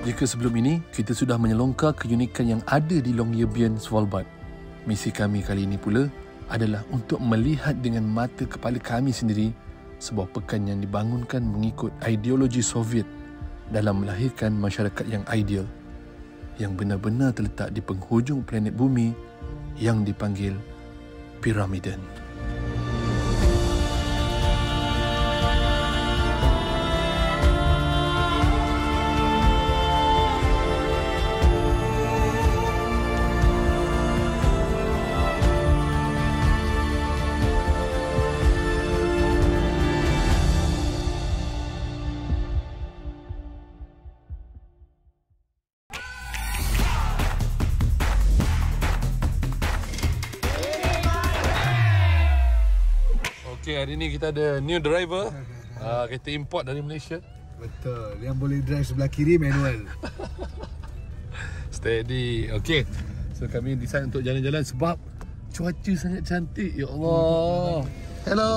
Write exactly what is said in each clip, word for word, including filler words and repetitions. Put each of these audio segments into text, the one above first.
Jika sebelum ini kita sudah menyelongkar keunikan yang ada di Longyearbyen, Svalbard, misi kami kali ini pula adalah untuk melihat dengan mata kepala kami sendiri sebuah pekan yang dibangunkan mengikut ideologi Soviet dalam melahirkan masyarakat yang ideal, yang benar-benar terletak di penghujung planet bumi yang dipanggil Pyramiden. Okay, hari ni kita ada new driver. uh, Kita import dari Malaysia. Betul, yang boleh drive sebelah kiri manual. Steady. Okay, so kami decide untuk jalan-jalan sebab cuaca sangat cantik. Ya Allah. Hello.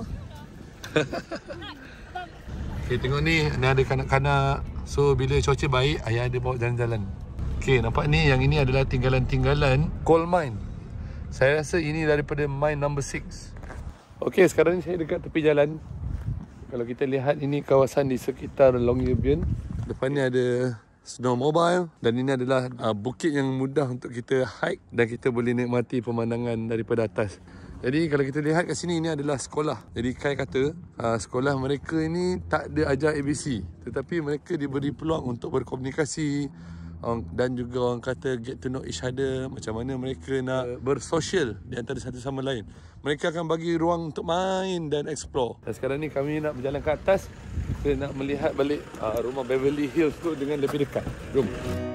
Okay, tengok ni, ni ada kanak-kanak. So bila cuaca baik, ayah ada bawa jalan-jalan. Okay, nampak ni, yang ini adalah tinggalan-tinggalan coal mine. Saya rasa ini daripada mine number six. Okey, sekarang ni saya dekat tepi jalan. Kalau kita lihat, ini kawasan di sekitar Longyearbyen. Depan ni ada snowmobile dan ini adalah uh, bukit yang mudah untuk kita hike dan kita boleh nikmati pemandangan daripada atas. Jadi kalau kita lihat kat sini, ini adalah sekolah. Jadi Kai kata uh, sekolah mereka ini tak ada ajar A B C, tetapi mereka diberi peluang untuk berkomunikasi dan juga orang kata get to know each other, macam mana mereka nak bersosial di antara satu sama lain. Mereka akan bagi ruang untuk main dan explore. Dan sekarang ni kami nak berjalan ke atas. Kita nak melihat balik uh, rumah Beverly Hills tu dengan lebih dekat. Jom.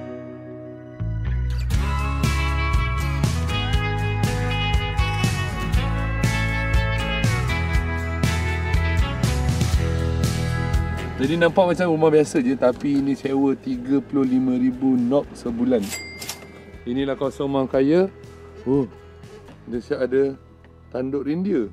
Jadi nampak macam rumah biasa je, tapi ini sewa tiga puluh lima ribu nok sebulan. Inilah kawasan rumah kaya. Oh, dia siap ada tanduk reindeer.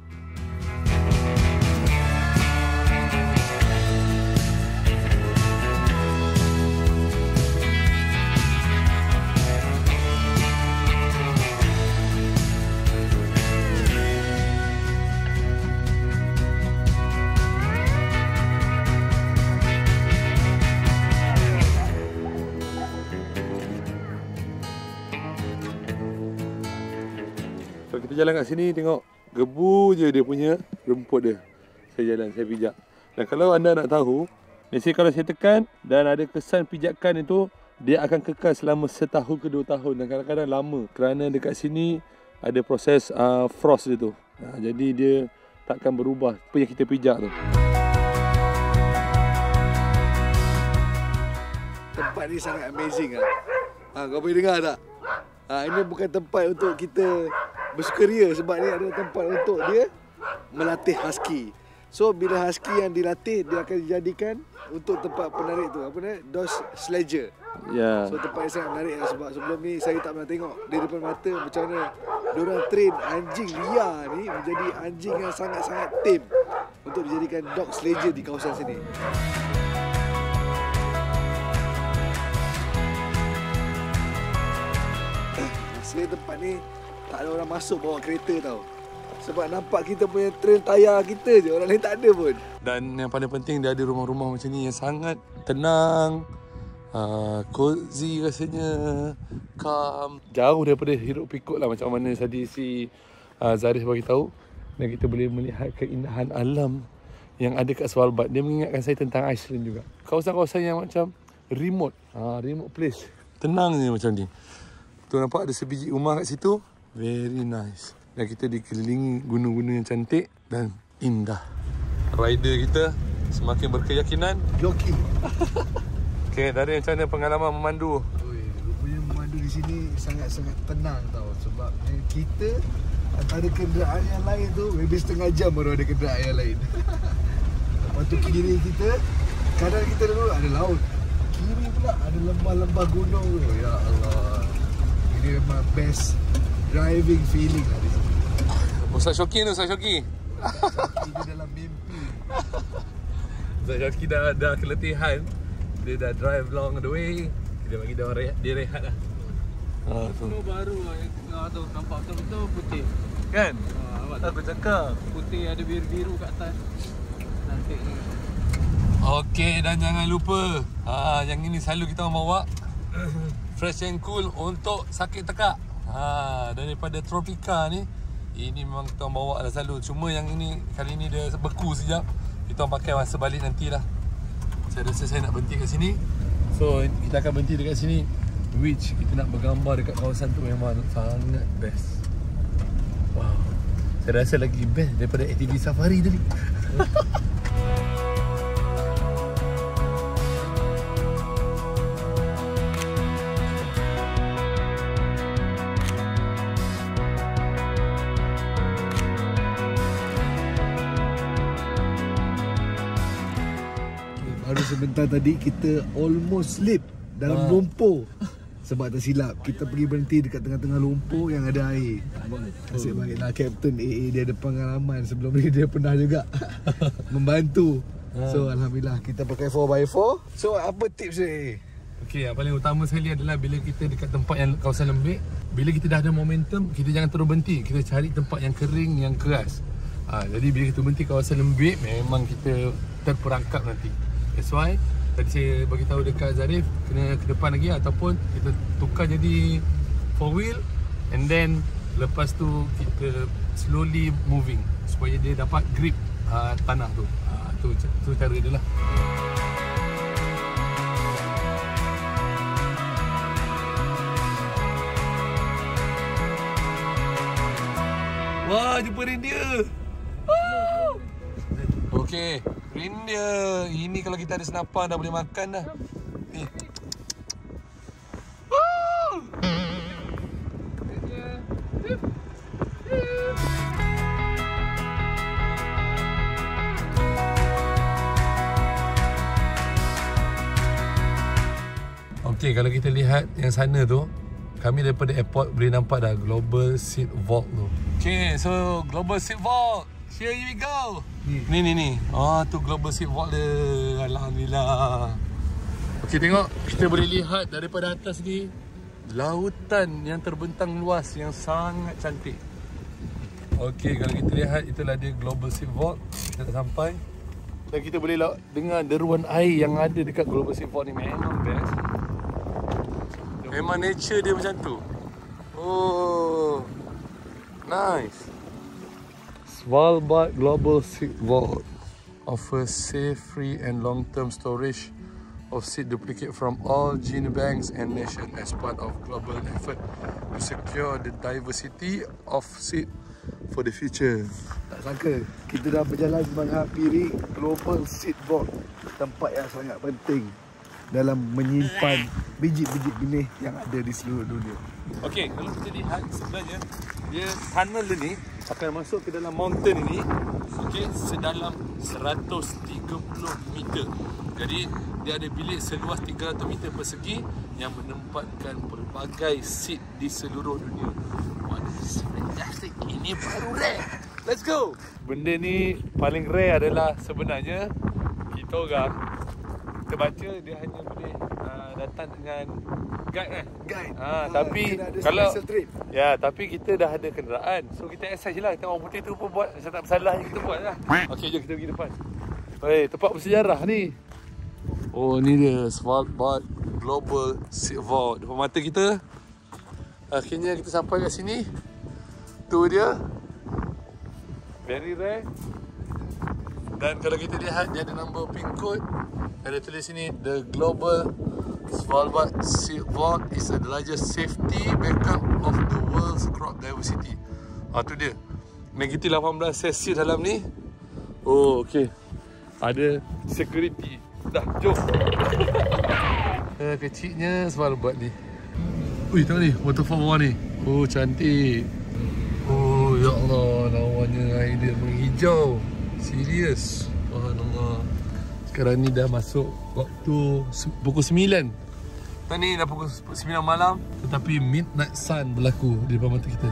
Kalau kita jalan kat sini, tengok gebu je dia punya rumput dia. Saya jalan, saya pijak. Dan kalau anda nak tahu, biasanya kalau saya tekan dan ada kesan pijakan itu, dia akan kekal selama setahun ke dua tahun dan kadang-kadang lama. Kerana dekat sini ada proses uh, frost dia tu. Nah, jadi dia takkan berubah apa yang kita pijak tu. Tempat ni sangat amazing lah. Ha, kau boleh dengar tak? Ha, ini bukan tempat untuk kita bersukaria, sebab ni ada tempat untuk dia melatih husky. So bila husky yang dilatih, dia akan dijadikan untuk tempat penarik tu, apa nama? Dog sledger. Ya. So tempat yang sangat menarik lah, sebab sebelum ni saya tak pernah tengok di depan mata macam mana diorang train anjing liar ni menjadi anjing yang sangat-sangat tame untuk dijadikan dog sledger di kawasan sini. Asli tempat ni tak ada orang masuk bawa kereta tau. Sebab nampak kita punya trail tayar kita je, orang lain tak ada pun. Dan yang paling penting, dia ada rumah-rumah macam ni yang sangat tenang, uh, cozy rasanya, calm. Jauh daripada hiruk pikuk lah macam mana tadi si uh, Zaris bagi tahu. Dan kita boleh melihat keindahan alam yang ada kat Svalbard. Dia mengingatkan saya tentang Iceland juga. Kawasan-kawasan yang macam remote, uh, remote place. Tenang je macam ni. Tu nampak ada sebiji rumah kat situ. Very nice. Dan kita dikelilingi gunung-gunung yang cantik dan indah. Rider kita semakin berkeyakinan. Joki. Okay, dari macam mana pengalaman memandu? Oi, rupanya memandu di sini sangat-sangat tenang tau. Sebab kita antara kenderaan yang lain tu maybe setengah jam baru ada kenderaan yang lain. Lepas tu kiri kita, kanan kita dulu ada laut. Kiri pula ada lembah-lembah gunung tu. Ya Allah. Ini memang best driving feeling lah di sini. Ustaz Syoki tu, Ustaz Syoki. Syoki dia dalam mimpi. Ustaz Syoki dah, dah keletihan. dia dah drive along the way. Kita bagi dia orang rehat, dia rehat lah. Ha, tu. Itu baru lah yang tengah tu nampak betul-betul putih. Kan? Ha, nampak Aku cakap. putih ada biru-biru kat atas. Cantik ni. Okey, dan jangan lupa ha, yang ini selalu kita orang bawa Fresh and Cool untuk sakit tekak. Ha, daripada Tropika ni, ini memang kita orang bawa lah selalu. Cuma yang ini kali ni dia beku sekejap. Kita orang pakai masa balik nantilah. Saya rasa saya nak berhenti kat sini. So kita akan berhenti dekat sini, which kita nak bergambar dekat kawasan tu memang sangat best. Wow. Saya rasa lagi best daripada A T V safari tadi. Baru sebentar tadi kita almost sleep dalam Ah. lumpur. Sebab tak silap kita pergi berhenti dekat tengah-tengah lumpur yang ada air. Nasib baiklah Kapten A A dia ada pengalaman. Sebelum ni dia pernah juga membantu. So alhamdulillah kita pakai four by four. So apa tips dia? Okey, yang paling utama sekali adalah bila kita dekat tempat yang kawasan lembik, bila kita dah ada momentum, kita jangan terus berhenti. Kita cari tempat yang kering, yang keras. Ha, jadi bila kita berhenti kawasan lembik, memang kita terperangkap nanti. That's why tadi saya bagi tahu dekat Zarif, kena ke depan lagi ataupun kita tukar jadi four wheel, and then lepas tu kita slowly moving supaya dia dapat grip uh, tanah tu. Ha, tu tu cara dia lah. Wah, jumpa reindeer. Okey, reindeer. Ini kalau kita ada senapan dah boleh makan dah. Ni. Okey, kalau kita lihat yang sana tu, kami daripada airport boleh nampak dah Global Seed Vault tu. Okay, so Global Seed Vault. Here we go. Ni ni ni. Ah, tu Global Seed Vault dia. Alhamdulillah. Okay, tengok. Kita boleh lihat daripada atas ni lautan yang terbentang luas yang sangat cantik. Okay, kalau kita lihat itulah dia Global Seed Vault. Kita dah sampai. Dan kita boleh dengar deruan air yang ada dekat Global Seed Vault ni. Memang best. Memang nature dia macam tu. Oh, nice. Svalbard Global Seed Vault offers safe, free and long-term storage of seed duplicate from all gene banks and nations as part of global effort to secure the diversity of seed for the future. Tak sangka kita dah berjalan menghampiri Global Seed Vault, tempat yang sangat penting dalam menyimpan biji-biji benih yang ada di seluruh dunia. Okey, kalau kita lihat sebenarnya dia tunnel dia ni akan masuk ke dalam mountain ini, okey, sedalam seratus tiga puluh meter. Jadi dia ada bilik seluas tiga ratus meter persegi yang menempatkan pelbagai seed di seluruh dunia. What is fantastic. Ini baru rare. Let's go. Benda ni paling rare adalah sebenarnya kita orang kita baca dia hanya boleh uh, datang dengan guide kan? Guide. Ha, Ah, tapi ada kalau special trip. ya, tapi kita dah ada kenderaan. So kita exercise je lah. Kita orang putih tu pun buat. Saya tak bersalah je kita buat lah. Okey, jom kita pergi depan. Hei, tempat bersejarah ni. Oh, ni dia Svalbard Global Seed Vault. Depan mata kita. Akhirnya kita sampai kat sini. Tu dia. Very rare. Dan kalau kita lihat dia ada number pin code. Ada tulis sini the Global Svalbard Seed Vault is the largest safety backup of the world's crop diversity. Ah, tu dia. Negatif lapan belas Celsius dalam ni. Oh, okey. Ada security. Dah, jom. Eh, kecilnya Svalbard ni. Ui, tengok ni, waterfall bawah ni. Oh, cantik. Oh, ya Allah, lawannya air dia menghijau. Serius. Subhanallah. Sekarang ni dah masuk waktu pukul sembilan. Tadi ni dah pukul sembilan malam, tetapi midnight sun berlaku di depan mata kita.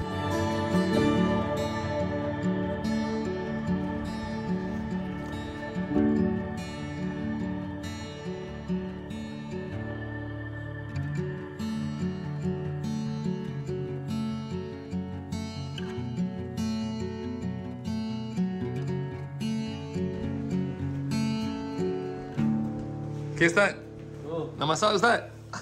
Okay, Ustaz. Oh. Nak masak, Ustaz?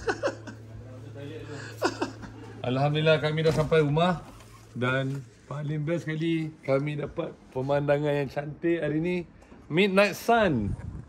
Alhamdulillah kami dah sampai rumah. Dan paling best sekali, kami dapat pemandangan yang cantik hari ni. Midnight sun.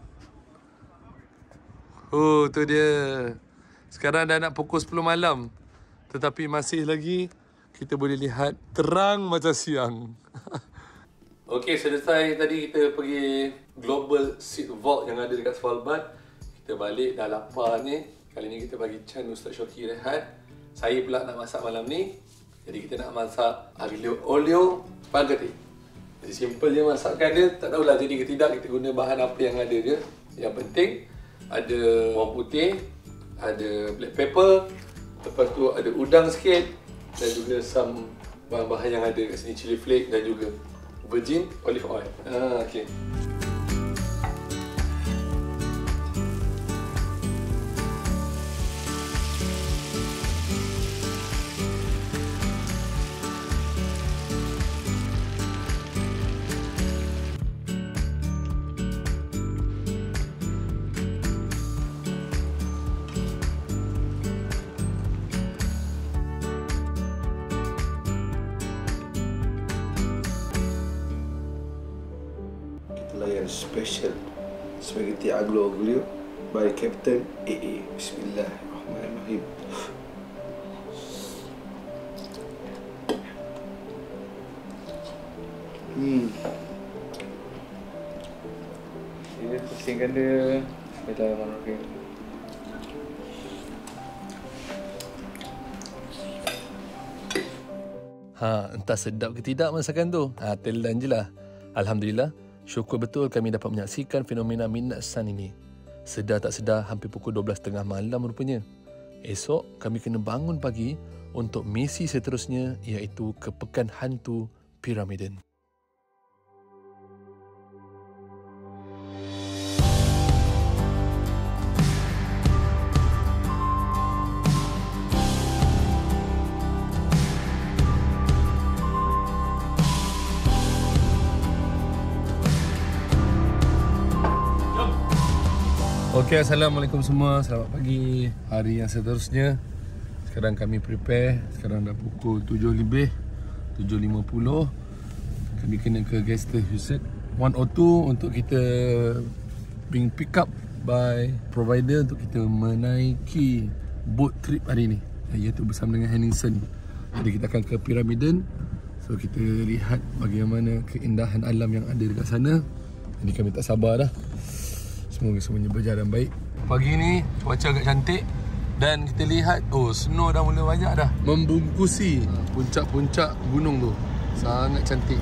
Oh, tu dia. Sekarang dah nak pukul sepuluh malam. Tetapi masih lagi kita boleh lihat terang macam siang. Okey, selesai tadi kita pergi Global Seed Vault yang ada dekat Svalbard. Kita balik dah lapar ni. Kali ni kita bagi Chan Ustaz Shoki rehat. Saya pula nak masak malam ni. Jadi kita nak masak aglio olio spaghetti. Jadi simple je masakan dia. Tak tahulah jadi ke tidak, kita guna bahan apa yang ada dia. Yang penting ada bawang putih, ada black pepper, lepas tu ada udang sikit dan juga some bahan-bahan yang ada kat sini, chili flake dan juga virgin olive oil. Ah, okey. Layan special spaghetti aglio olio by Captain A A. Bismillahirrahmanirrahim. Hmm. Dia pusingkan dia. Bismillahirrahmanirrahim. Ha, entah sedap ke tidak masakan tu. Ha, telan je lah. Alhamdulillah, syukur betul kami dapat menyaksikan fenomena Midnight Sun ini. Sedar tak sedar hampir pukul dua belas tiga puluh malam rupanya. Esok kami kena bangun pagi untuk misi seterusnya, iaitu ke Pekan Hantu Pyramiden. Okey, Assalamualaikum semua. Selamat pagi. Hari yang seterusnya. Sekarang kami prepare. Sekarang dah pukul tujuh lebih. tujuh lima puluh. Kami kena ke guest house seratus dua untuk kita being pick up by provider untuk kita menaiki boat trip hari ni, iaitu bersama dengan Henningsen. Jadi kita akan ke Pyramiden. So kita lihat bagaimana keindahan alam yang ada dekat sana. Jadi kami tak sabar dah. Semoga semuanya berjalan baik. Pagi ni cuaca agak cantik dan kita lihat, oh, snow dah mula banyak dah membungkusi puncak-puncak gunung tu. Sangat cantik.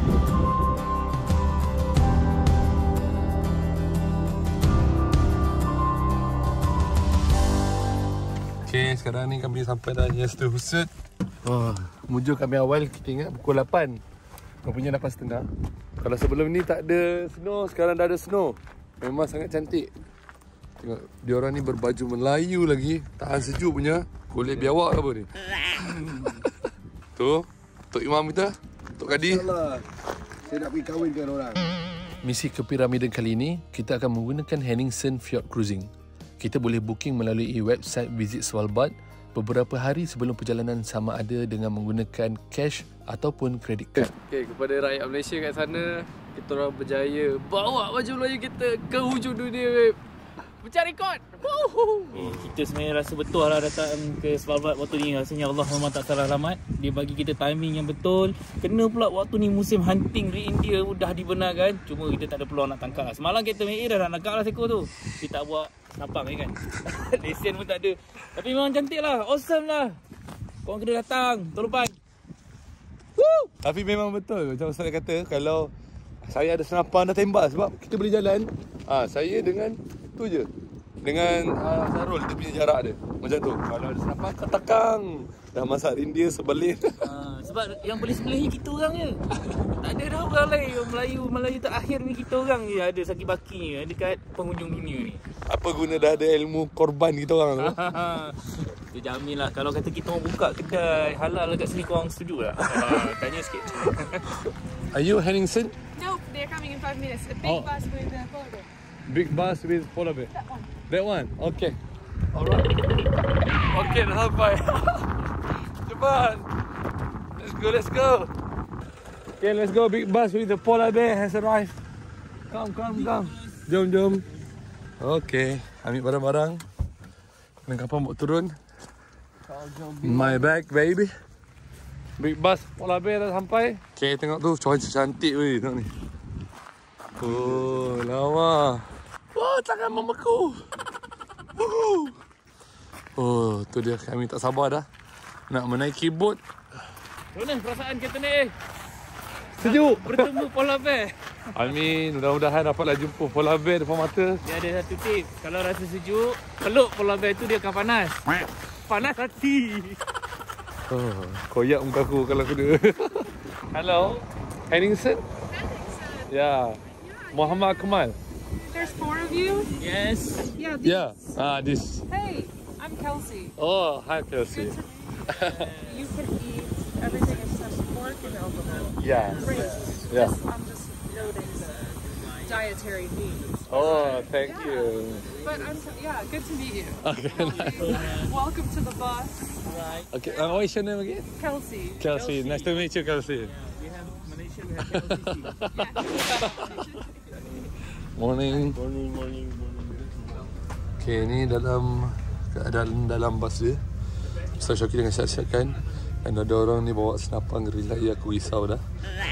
Okay, sekarang ni kami sampai dah Yester Husut. Oh, mujur kami awal kita ingat pukul lapan. Rupanya lapan setengah. Kalau sebelum ni tak ada snow, sekarang dah ada snow. Memang sangat cantik. Tengok, diorang ni berbaju Melayu lagi. Tahan sejuk punya. Kulit biawak apa ni. Tu, Tok Imam kita, Tok Kadi. InsyaAllah saya nak pergi kahwinkan orang. Misi ke Pyramiden kali ini, kita akan menggunakan Henningsen Fjord Cruising. Kita boleh booking melalui website Visit Svalbard beberapa hari sebelum perjalanan, sama ada dengan menggunakan cash ataupun kredit card. Okay, kepada rakyat Malaysia kat sana, kita orang berjaya bawa baju Melayu kita ke hujung dunia, babe. Pecah rekod. Eh, kita sebenarnya rasa betul lah datang ke Svalbard waktu ni. Rasanya Allah memang tak salah alamat. Dia bagi kita timing yang betul. Kena pula waktu ni musim hunting reindeer dah dibenarkan. Cuma kita tak ada peluang nak tangkap lah. Semalam Captain A A dah nak tangkap lah seekor tu. Kita tak buat nampak kan. Lesen pun tak ada. Tapi memang cantik lah. Awesome lah. Korang kena datang. Tahun lepas. Woo! Tapi memang betul macam Ustaz kata, kalau saya ada senapan dah tembak, sebab kita boleh jalan. Ah, saya dengan tu je. Dengan uh, Sarul dia punya jarak dia. Macam tu. Kalau ada senapan kau takang. Dah masak India sebelit. Ha, sebab yang boleh sebelahnya kita orang je. Tak ada dah orang lain. Yang Melayu Melayu terakhir ni kita orang je ada sakit baki ni dekat penghujung dunia ni. Apa guna dah ada ilmu korban kita orang tu? Dia jamin lah. Kalau kata kita orang buka kedai halal dekat sini, korang setuju tak? Tanya sikit. Are you Henningsen? Nope, they're coming in five minutes. A big Oh. bus with the photo. Big bus with polar bear. That one. That one. Okay. Alright. Okay, dah sampai. Cepat. Let's go, let's go. Okay, let's go. Big bus with the polar bear has arrived. Come, come, come. Jom, jom. Okay, ambil barang-barang. Dan kapan buat turun? My bag, baby. Big bus polar bear dah sampai. Okay, tengok tu. Cuaca cantik weh. Tengok ni. Oh, lawa. Oh, tangan mamaku. Woohoo. Oh, tu dia. Kami tak sabar dah nak menaiki bot. Mana perasaan kita ni? Sejuk. Bertemu polar bear. Amin. Mudah-mudahan dapatlah jumpa polar bear depan mata. Dia ada satu tips. Kalau rasa sejuk, peluk polar bear tu dia akan panas. Panas hati. Oh, koyak muka aku kalau aku dia. Hello. Henningsen? Henningsen. Yeah. Muhammad Kamal. There's four of you? Yes. Yeah. These. Yeah. Ah, this. Hey, I'm Kelsey. Oh, hi Kelsey. You can eat everything except pork and alcohol. Yeah. Great. Yeah. Just, I'm just noting the dietary needs. Oh, thank Yeah. you. But I'm, yeah, good to meet you. Okay, nice. Welcome to the bus. Right. Okay, uh, what is your name again? Kelsey. Kelsey. Nice to meet you, Kelsey. We have Malaysia, we have L C C. Morning. Morning, morning, morning. Okay, ni dalam keadaan dalam bas dia. Ustaz Syakir dengan siap-siapkan. Dan ada orang ni bawa senapang relay, aku risau dah.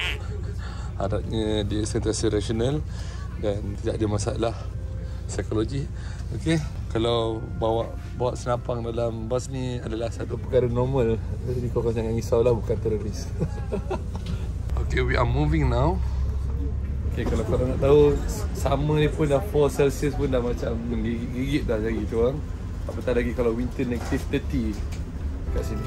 Harapnya dia sentiasa rasional dan tidak ada masalah psikologi. Okey, kalau bawa bawa senapang dalam bas ni adalah satu perkara normal. Jadi korang jangan risaulah, bukan teroris. Okay, we are moving now. Okay, kalau korang nak tahu, summer ni pun dah four Celsius pun dah macam menggigit-gigit dah lagi tu orang. Apatah lagi kalau winter negative thirty kat sini.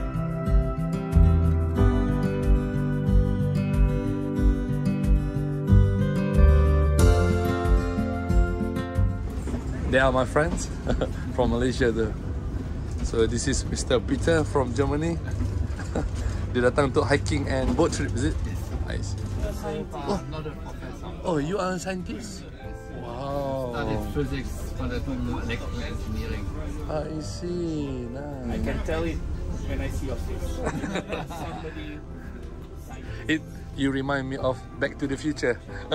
They are my friends from Malaysia though. So this is Mister Peter from Germany. Dia datang untuk hiking and boat trip, is it? Nice. Oh. Oh, you are a scientist? Wow. Studied physics, but I don't know electrical engineering. I see. Nice. I can tell it when I see your face. Somebody. It you remind me of Back to the Future.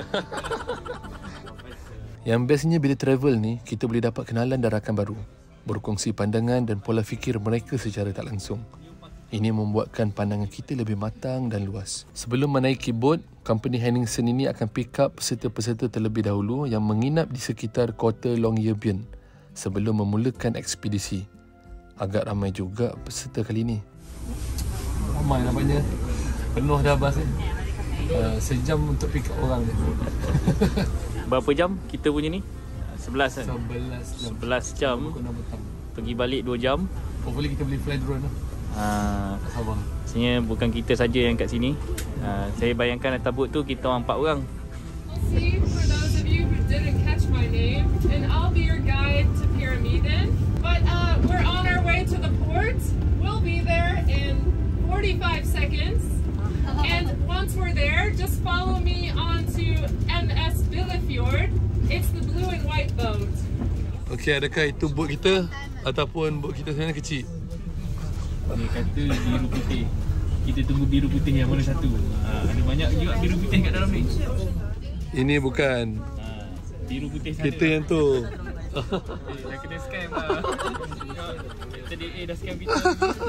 Yang bestnya bila travel ni, kita boleh dapat kenalan dan rakan baru, berkongsi pandangan dan pola fikir mereka secara tak langsung. Ini membuatkan pandangan kita lebih matang dan luas. Sebelum menaiki bot, company Henningsen ini akan pick up peserta-peserta terlebih dahulu yang menginap di sekitar kota Longyearbyen sebelum memulakan ekspedisi. Agak ramai juga peserta kali ini. Ramai nampaknya. Penuh dah bas ni. Uh, sejam untuk pick up orang ni. Berapa jam kita punya ni? sebelas kan? sebelas jam. sebelas jam. Pergi balik dua jam. Hopefully kita boleh fly drone lah. Uh, Sabar. Sebenarnya bukan kita saja yang kat sini. Uh, saya bayangkan atas boat tu kita orang empat orang. See, for those of you who didn't catch my name, and I'll be your guide to Pyramiden. But uh, we're on our way to the port. We'll be there in forty-five seconds. And once we're there, just follow me onto M S Billefjord. It's the blue and white boat. Okey, adakah itu boat kita ataupun boat kita sebenarnya kecil? Dia kata biru putih. Kita tunggu biru putih yang mana satu. Ha, ada banyak juga biru putih kat dalam ni. Ini bukan. Ha, biru putih sana. Kita yang tu. Eh, dah kena scam lah. Kita D A dah scam kita.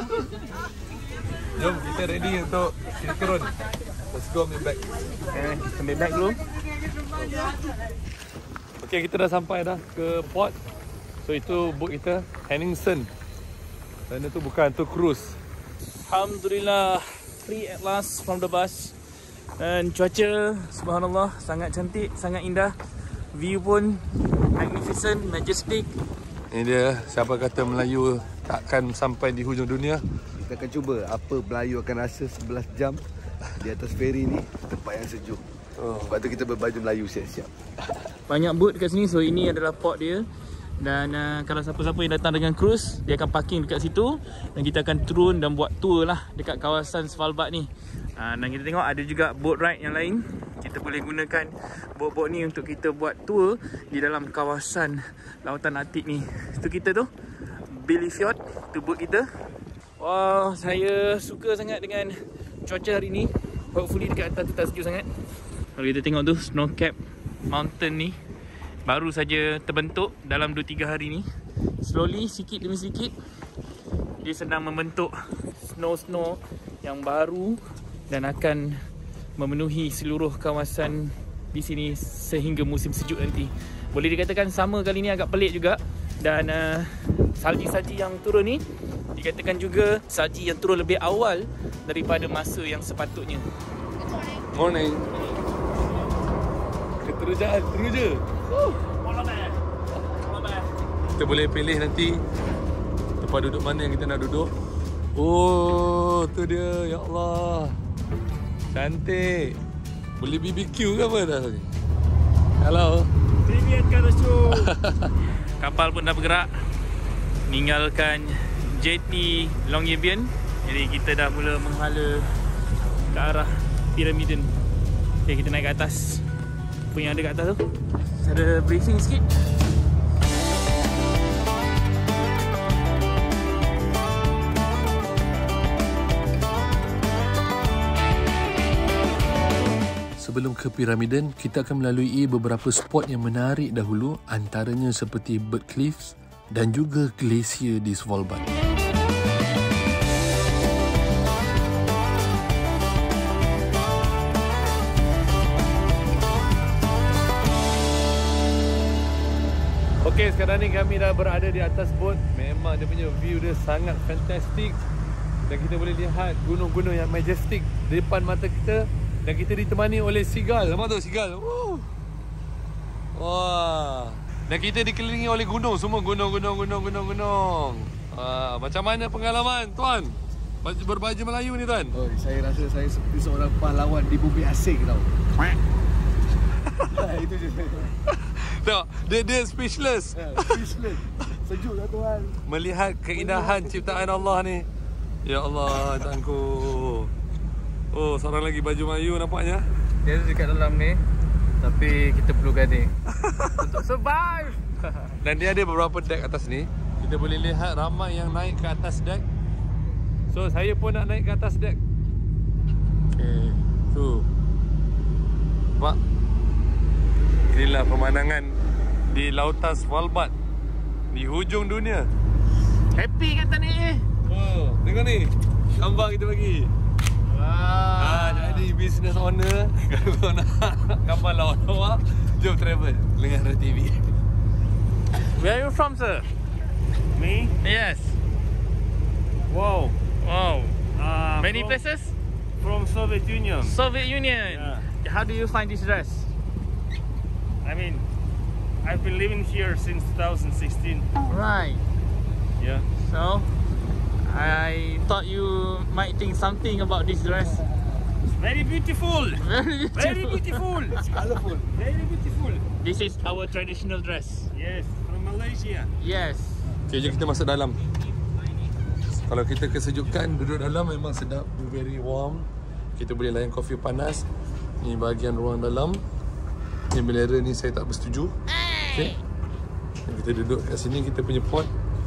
Jom, kita ready untuk kita turun. Let's go ambil bag. Okay, ambil bag dulu. Okey, kita dah sampai dah ke port. So itu boat kita, Henningsen. Dan itu bukan, tu cruise. Alhamdulillah, free at last from the bus. Dan cuaca, subhanallah, sangat cantik, sangat indah. View pun magnificent, majestic. Ini dia, siapa kata Melayu takkan sampai di hujung dunia. Kita akan cuba apa Melayu akan rasa sebelas jam di atas feri ni, tempat yang sejuk. Oh. Sebab tu kita berbaju Melayu siap-siap. Banyak boat kat sini, so ini adalah port dia. Dan uh, kalau siapa-siapa yang datang dengan cruise, dia akan parking dekat situ dan kita akan turun dan buat tour lah dekat kawasan Svalbard ni. uh, Dan kita tengok ada juga boat ride yang lain. Kita boleh gunakan boat-boat ni untuk kita buat tour di dalam kawasan Lautan Artik ni. Itu kita tu Billy Fjord, tu boat kita. Wow, saya suka sangat dengan cuaca hari ni. Hopefully dekat atas tu tak sejuk sangat. Kalau kita tengok tu snow cap mountain ni baru saja terbentuk dalam dua tiga hari ni. Slowly, sikit demi sikit, dia sedang membentuk snow-snow yang baru dan akan memenuhi seluruh kawasan di sini sehingga musim sejuk nanti. Boleh dikatakan sama kali ni agak pelik juga. Dan uh, salji-salji yang turun ni dikatakan juga salji yang turun lebih awal daripada masa yang sepatutnya. Morning. Kita terus jalan, terus je. Uh, Kita boleh pilih nanti tempat duduk mana yang kita nak duduk. Oh, tu dia. Ya Allah, cantik. Boleh B B Q ke apa dah tadi? Hello. Привет, Karashu. Kapal pun dah bergerak meninggalkan jetty Longyearbyen. Jadi kita dah mula menghala ke arah Pyramiden. Okay, kita naik ke atas. Apa yang ada kat atas tu? Ada briefing sikit. Sebelum ke Pyramiden, kita akan melalui beberapa spot yang menarik dahulu, antaranya seperti Bird Cliffs dan juga glasier di Svalbard. Okey, sekarang ni kami dah berada di atas boat. Memang dia punya view dia sangat fantastik. Dan kita boleh lihat gunung-gunung yang majestic di depan mata kita. Dan kita ditemani oleh seagull. Nampak tu seagull? Woo! Wah. Dan kita dikelilingi oleh gunung. Semua gunung, gunung, gunung, gunung, gunung. Wah, macam mana pengalaman, Tuan? Berbaju Melayu ni, Tuan? Oh, saya rasa saya seperti seorang pahlawan di bumi asing tau. Itu je. Tengok, dia, dia speechless. Speechless. Sejuk lah, Tuan. Melihat keindahan ciptaan Allah ni. Ya Allah, Tuanku. Oh, seorang lagi baju Melayu nampaknya. Dia dekat dalam ni, tapi kita perlu guarding untuk survive. Dan dia ada beberapa deck atas ni. Kita boleh lihat ramai yang naik ke atas deck. So, saya pun nak naik ke atas deck. Okay, tu. Nampak? Inilah pemandangan di lautan Svalbard, di hujung dunia. Happy kata ni. Oh, tengok ni gambar kita bagi. Ah, jadi business owner kalau nak gambar lawa-lawa, jom travel dengan R T V. Where are you from, sir? Me? Yes. Wow. Wow. Uh, Many from, places? From Soviet Union. Soviet Union. Yeah. How do you find this dress? I mean, I've been living here since two thousand sixteen. Right. Yeah. So, I thought you might think something about this dress. Very beautiful. Very beautiful. Very beautiful. It's colourful. Very beautiful. This is our traditional dress. Yes, from Malaysia. Yes. Okay, jom kita masuk dalam. Kalau kita kesejukan, duduk dalam memang sedap. Very warm. Kita boleh layan kopi panas. Ni bahagian ruang dalam. Ni bendera ni saya tak bersetuju. Okay. Kita duduk kat sini, kita punya pot.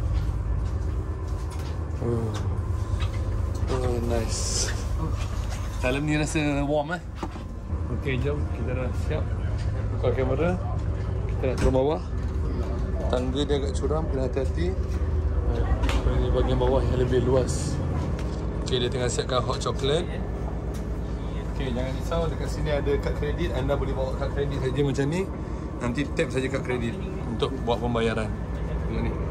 Oh, oh nice. Dalam ni rasa warm eh. Okay, jom kita dah siap. Buka kamera. Kita nak turun bawah. Tangga dia agak curam, kena hati-hati. Ini bahagian bawah yang lebih luas. Okay, dia tengah siapkan hot chocolate. Okay, jangan risau, dekat sini ada kad kredit. Anda boleh bawa kad kredit saja macam ni. Nanti tap saja kad kredit untuk buat pembayaran. Tengok ni.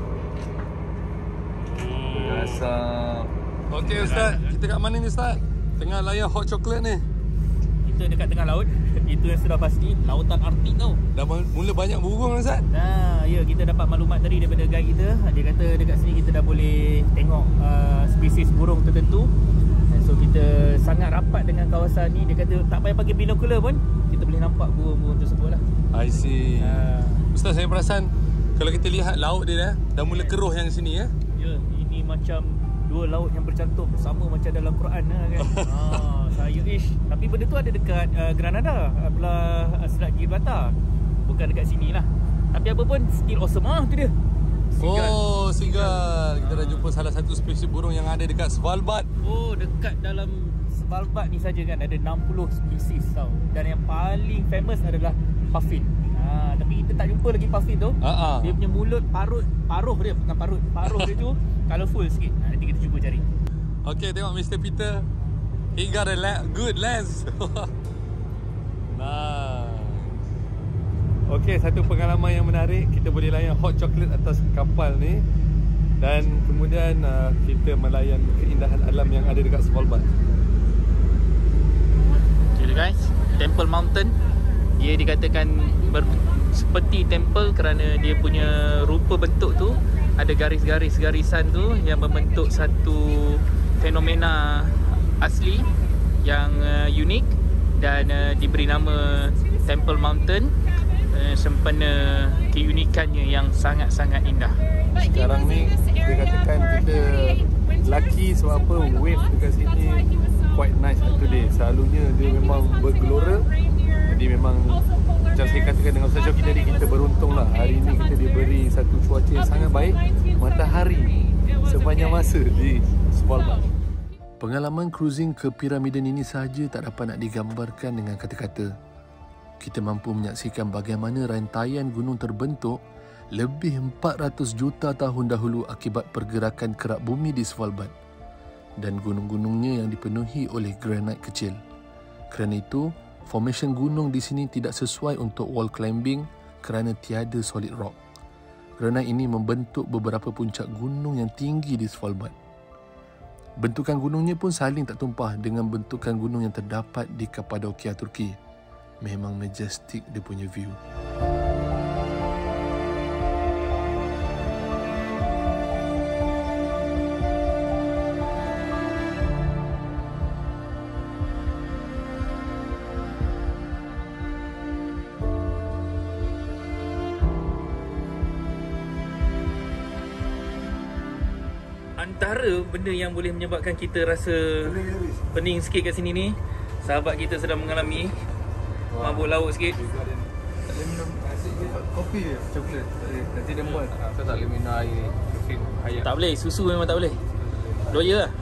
Asap. Okey Ustaz, kita kat mana ni Ustaz? Tengah layan hot chocolate ni. Kita dekat tengah laut. Itu yang sudah pasti, lautan Artik tau. Dah mula banyak burung Ustaz. Nah, ya, kita dapat maklumat tadi daripada guide kita. Dia kata dekat sini kita dah boleh tengok uh, spesies burung tertentu. And so kita sangat rapat dengan kawasan ni. Dia kata tak payah pakai binocular pun, kita boleh nampak burung-burung tersebut lah. I see. uh, Ustaz, saya perasan kalau kita lihat laut dia dah, dah mula keruh yang sini ya. Ya, ini macam dua laut yang bercantum sama macam dalam Quran lah kan. Ah, saya ish. Tapi benda tu ada dekat uh, Granada, uh, belah uh, Selat Gibraltar. Bukan dekat sini lah. Tapi apa pun still awesome ah tu dia. Seagull. Oh, seagull. Kita dah jumpa salah satu spesies burung yang ada dekat Svalbard. Oh, dekat dalam Svalbard ni saja kan ada enam puluh spesies tau. Dan yang paling famous adalah puffin. Ha, tapi kita tak jumpa lagi puffin tu. Uh-huh. Dia punya mulut parut, paruh dia bukan parut. Paruh dia tu colourful sikit. Ha, nanti kita cuba cari. Okay, tengok Mister Peter. He got a la- good lens. Nah. Okay, satu pengalaman yang menarik. Kita boleh layan hot chocolate atas kapal ni. Dan kemudian uh, kita melayan keindahan alam yang ada dekat Svalbard. Okay guys, Temple Mountain. Dia dikatakan ber, seperti temple kerana dia punya rupa bentuk tu ada garis-garis garisan tu yang membentuk satu fenomena asli yang uh, unik dan uh, diberi nama Temple Mountain, uh, sempena keunikannya yang sangat-sangat indah. Sekarang ni dia katakan kita lucky sebab apa, wave dekat sini quite nice today. Selalunya dia memang bergelora. Jadi memang macam saya katakan dengan Ustaz Syokhi tadi, kita beruntung lah. Hari ni kita diberi satu cuaca yang sangat baik, matahari sepanjang masa di Svalbard. Pengalaman cruising ke piramiden ini sahaja tak dapat nak digambarkan dengan kata-kata. Kita mampu menyaksikan bagaimana rantaian gunung terbentuk lebih empat ratus juta tahun dahulu akibat pergerakan kerak bumi di Svalbard dan gunung-gunungnya yang dipenuhi oleh granit kecil. Kerana itu, formation gunung di sini tidak sesuai untuk wall climbing kerana tiada solid rock. Granit ini membentuk beberapa puncak gunung yang tinggi di Svalbard. Bentukan gunungnya pun saling tak tumpah dengan bentukan gunung yang terdapat di Kapadokia, Turki. Memang majestic dia punya view. Antara benda yang boleh menyebabkan kita rasa pening sikit kat sini ni, sahabat kita sedang mengalami mabuk laut sikit. Tak boleh minum kopi je, coklat. Nanti dia mual. Saya tak boleh minum air. Air. Tak boleh, susu memang tak boleh. Lawyer lah.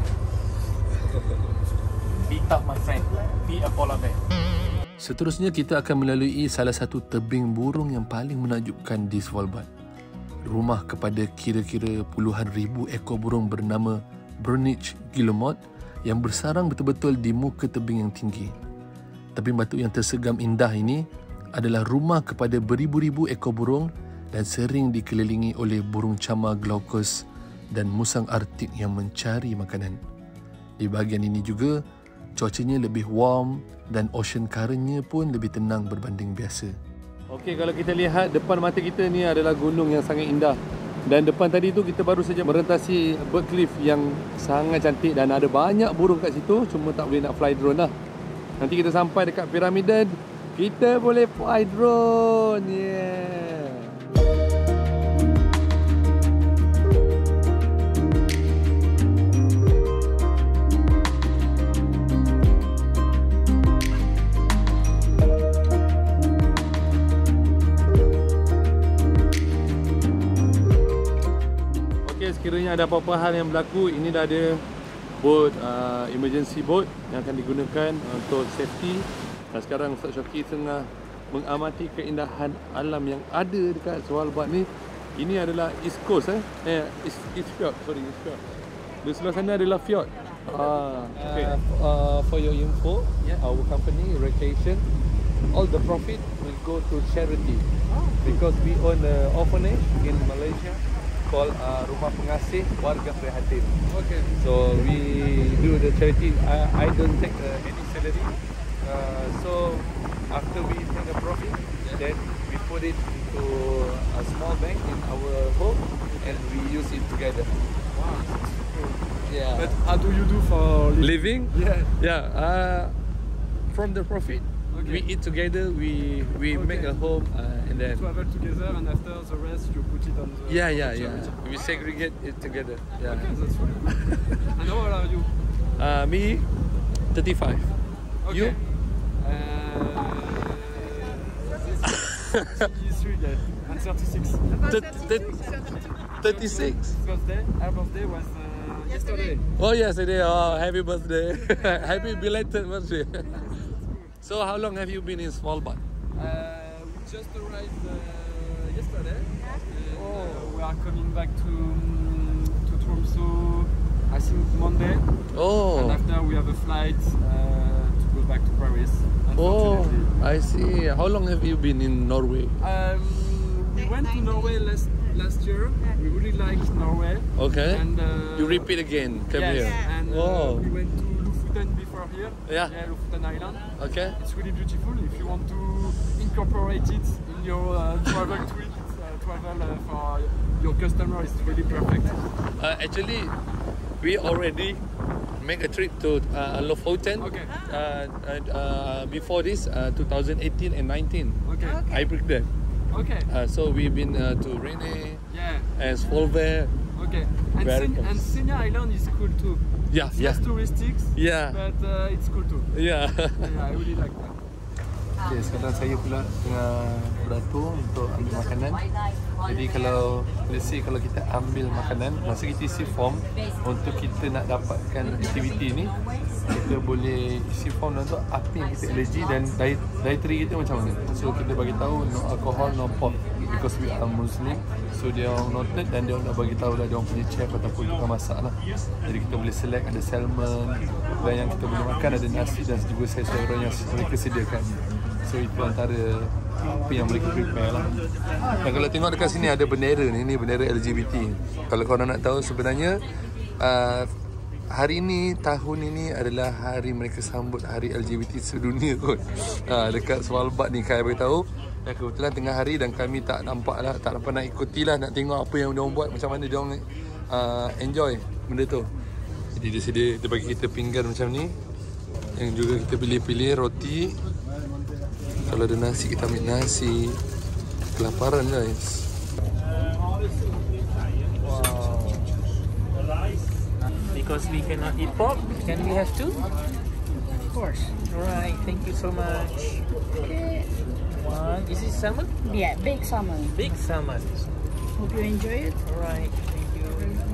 Be tough my friend. Be a polar bear. Seterusnya kita akan melalui salah satu tebing burung yang paling menakjubkan di Svalbard. Rumah kepada kira-kira puluhan ribu ekor burung bernama Burnage Guillemot yang bersarang betul-betul di muka tebing yang tinggi. Tebing batu yang tersegam indah ini adalah rumah kepada beribu-ribu ekor burung dan sering dikelilingi oleh burung camar glaucus dan musang Arktik yang mencari makanan. Di bahagian ini juga, cuacanya lebih warm dan ocean current-nya pun lebih tenang berbanding biasa. Okey, kalau kita lihat depan mata kita ni adalah gunung yang sangat indah. Dan depan tadi tu kita baru saja merentasi bird cliff yang sangat cantik dan ada banyak burung kat situ, cuma tak boleh nak fly drone lah. Nanti kita sampai dekat piramiden, kita boleh fly drone. Yeah. Sekiranya ada apa-apa hal yang berlaku, ini dah ada boat, uh, emergency boat yang akan digunakan untuk safety. Dan sekarang Ustaz Syokhi tengah mengamati keindahan alam yang ada dekat Svalbard ni. Ini adalah East Coast eh. Eh East, East Fjord, sorry East Fjord. Di sebelah sana adalah fjord. Ah, okay. Uh, uh, for your info, yeah, our company Vacation, all the profit will go to charity. Because we own an orphanage in Malaysia called uh, Rumah Pengasih Warga Prihatin. Okay. So we do the charity. I, I don't take uh, any salary. Uh, so after we make a profit, yeah, then we put it into a small bank in our home and we use it together. Wow. Yeah. But how do you do for living? Living? Yeah. Yeah. Uh, from the profit, Okay. We eat together. We we Okay. make a home uh, and then. Travel together, and after the rest, you put it on the. Yeah, on yeah, the yeah. charity. We segregate it together. Yeah. Okay, that's really good. And how old are you? Uh, me, thirty-five. Okay. You? Uh, thirty-three, yeah, and thirty-six. thirty-six. Birthday, our birthday was uh, yesterday. Oh yesterday. Oh, happy birthday! Happy belated birthday. So how long have you been in Svalbard? Uh, we just arrived uh, yesterday. And, uh, we are coming back to um, to Tromsø, I think Monday. Oh. And after we have a flight uh, to go back to Paris. Oh, Unfortunately. I see. How long have you been in Norway? Um, we went to Norway last last year. We really liked Norway. Okay. And uh, You repeat again. Come yes, here. and uh, Oh. we went to Lofoten before here. Yeah. Yeah, Lofoten Island. Okay. It's really beautiful. If you want to incorporate it in your uh, travel trip, it's, uh, travel uh, for your customer, it's really perfect. Uh, actually, we already make a trip to uh, Lofoten. Okay. Uh, uh, uh, before this, uh, twenty eighteen and nineteen. Okay. I break there. Okay. Uh, so we've been uh, to Rene Yeah. and Svolvær. Okay. And, Very Sen- close. and Senja Island is cool too. Yeah, It's yeah, less touristic, yeah, but uh, it's cool too. yeah. Yeah, I really like that. Okay, sekarang saya pula tengah beratur untuk ambil makanan. Jadi kalau let's say kalau kita ambil makanan, masa kita isi form untuk kita nak dapatkan aktiviti ni, kita boleh isi form untuk apa yang kita allergy dan diet, dietary kita macam mana. So kita bagi tahu no alcohol, no pork because we are Muslim. So dia orang noted dan dia orang nak bagi tahu lah dia orang punya chef ataupun tukang masak lah. Jadi kita boleh select ada salmon dan yang kita boleh makan ada nasi dan juga sayur-sayuran yang mereka sediakan. So itu antara apa yang mereka prepare lah. Dan kalau tengok dekat sini ada bendera ni, ni bendera L G B T. Kalau korang nak tahu sebenarnya uh, hari ini, tahun ini adalah hari mereka sambut hari L G B T sedunia kot. Uh, dekat Svalbard ni saya beritahu. Dan kebetulan tengah hari dan kami tak nampak lah, tak dapat nak ikuti lah, nak tengok apa yang diorang buat, macam mana diorang uh, enjoy benda tu. Jadi dia sedia, dia bagi kita pinggan macam ni. Yang juga kita pilih-pilih roti. Kalau ada nasi, kita ambil nasi. Kelaparan guys. Wow. Because we cannot eat pork, can we have two? Of course. Alright, thank you so much. Okay. One, is it salmon? Yeah, big salmon. Big salmon. Hope you enjoy it. Alright, thank you.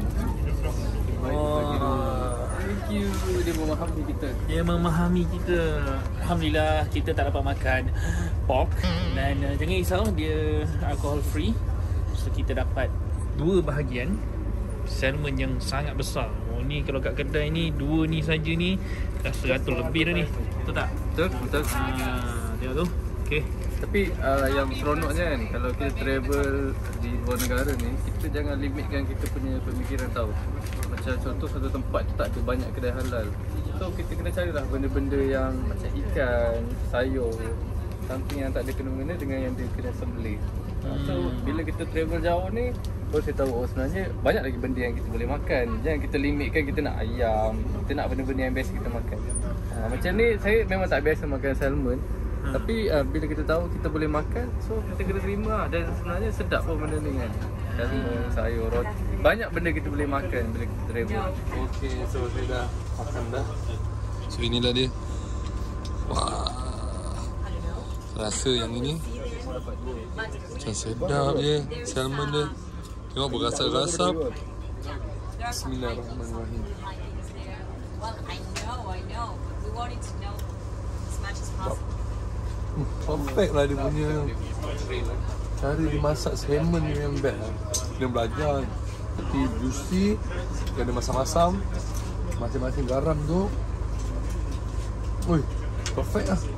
Oh, Thank you. Dia memahami kita. dia memahami kita. Alhamdulillah kita tak dapat makan pork dan uh, jangan risau dia alcohol free. So kita dapat dua bahagian salmon yang sangat besar. Oh ni kalau kat kedai ni dua ni saja ni dah seratus lebih dah ni. Betul tak? Betul? Betul. Ah, tengok tu. Okey. Tapi uh, yang seronoknya kan, kalau kita travel di luar negara ni, kita jangan limitkan kita punya pemikiran tahu. Macam contoh satu tempat tu tak ada banyak kedai halal. So kita kena carilah benda-benda yang macam ikan, sayur, something yang tak ada kena-mengena dengan yang dia kena sembelih. Hmm. So bila kita travel jauh ni, baru saya tahu oh sebenarnya banyak lagi benda yang kita boleh makan. Jangan kita limitkan kita nak ayam, kita nak benda-benda yang biasa kita makan. Ha, macam ni saya memang tak biasa makan salmon. Hmm. Tapi uh, bila kita tahu kita boleh makan, so kita kena terima lah. Dan sebenarnya sedap pun benda ni kan. Salmon, sayur, roti, banyak benda kita boleh makan bila kita travel. Okay, so saya dah makan dah. So inilah dia. Wah, rasa yang ini macam sedap je salmon dia. Tengok berasap-rasap. Bismillahirrahmanirrahim. Well, I know, I know. We wanted to know as much as possible. Perfect lah dia punya cara dia masak salmon ni yang best lah. Dia belajar seperti juicy, dia ada masam-masam, masing-masing garam tu. Ui, perfect lah.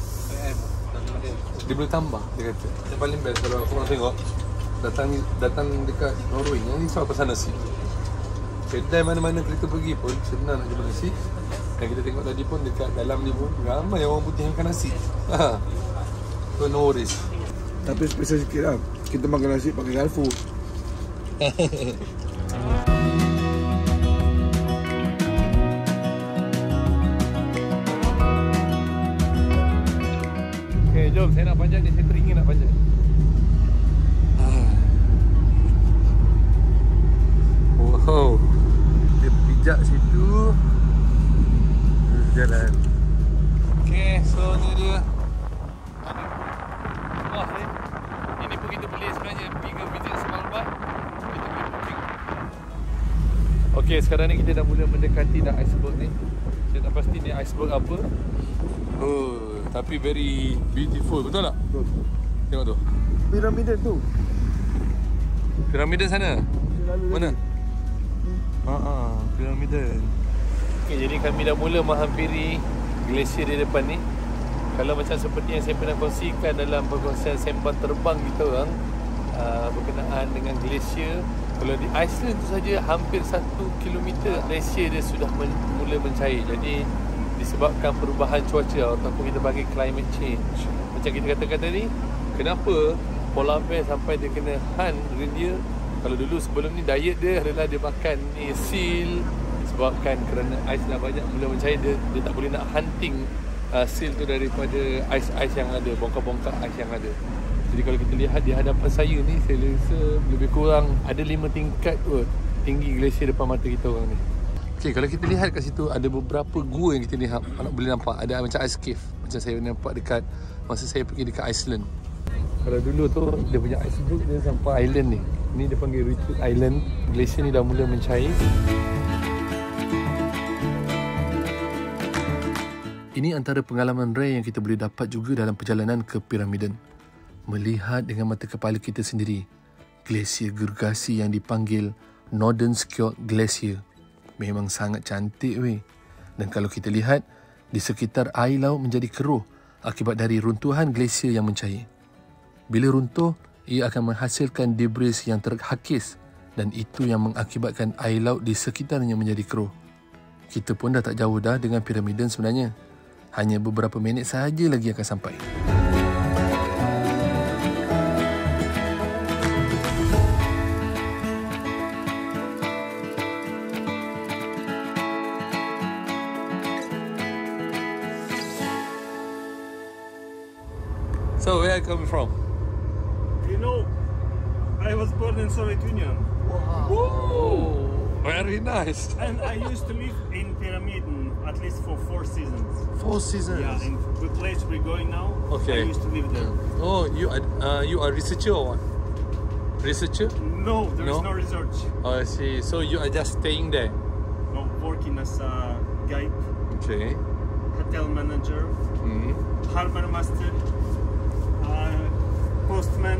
Dia boleh tambah, dia kata. Yang paling best kalau korang tengok, datang datang dekat Norway, yang ni selalu pesan nasi. Kedai mana-mana kita pergi pun senang nak jual nasi. Dan kita tengok tadi pun dekat dalam ni pun ramai orang putih yang makan nasi. Ha. So no worries. Tapi special sikit lah, kita makan nasi pakai galfu. jom. Saya nak panjat ni. Saya teringin nak panjat. Wow. Dia pijak situ. Jalan. Okay, so ni dia. Wah ni. Ini pun kita boleh sebenarnya pergi ke visit Svalbard. Kita boleh booking. Okay, sekarang ni kita dah mula mendekati dah iceberg ni. Saya tak pasti ni iceberg apa. Oh, tapi very beautiful. Betul tak? Betul. Tengok tu. Piramiden tu. Piramiden sana? Mana? Hmm. Haa, uh-huh, piramiden. Okay, jadi kami dah mula menghampiri glasier di depan ni. Kalau macam seperti yang saya pernah kongsikan dalam perkongsian sembang terbang kita orang uh, berkenaan dengan glasier, kalau di Iceland tu saja hampir satu kilometer glasier dia sudah men- mula mencair. Jadi disebabkan perubahan cuaca ataupun kita panggil climate change. Macam kita katakan tadi, kenapa polar bear sampai dia kena hunt reindeer? Kalau dulu sebelum ni diet dia adalah dia makan ni seal. Sebabkan kerana ais dah banyak mula mencair, dia, dia tak boleh nak hunting uh, seal tu daripada ais-ais yang ada, bongkar-bongkar ais yang ada. Jadi kalau kita lihat di hadapan saya ni, saya rasa lebih kurang ada lima tingkat tu tinggi glasier depan mata kita orang ni. Okay, kalau kita lihat kat situ ada beberapa gua yang kita lihat, boleh nampak ada macam ice cave. Macam saya nampak dekat masa saya pergi dekat Iceland. Kalau dulu tu dia punya iceberg dia sampai island ni. Ni dia panggil Retreat Island. Glasier ni dah mula mencair. Ini antara pengalaman rare yang kita boleh dapat juga dalam perjalanan ke Piramiden. Melihat dengan mata kepala kita sendiri glasier gergasi yang dipanggil Nordenskjöld Glacier. Memang sangat cantik weh. Dan kalau kita lihat, di sekitar air laut menjadi keruh akibat dari runtuhan glasier yang mencair. Bila runtuh, ia akan menghasilkan debris yang terhakis dan itu yang mengakibatkan air laut di sekitarnya menjadi keruh. Kita pun dah tak jauh dah dengan Piramiden sebenarnya. Hanya beberapa minit sahaja lagi akan sampai. So where are you coming from? You know, I was born in Soviet Union. Wow. Woo! Very nice. And I used to live in Piramiden at least for four seasons. Four seasons? Yeah, in the place we're going now, okay. I used to live there. Oh, you are, uh, you are researcher or what? Researcher? No, there no? is no research. Oh, I see. So you are just staying there? No, working as a guide. Okay. Hotel manager. Mm. Harbor master. Uh, postman.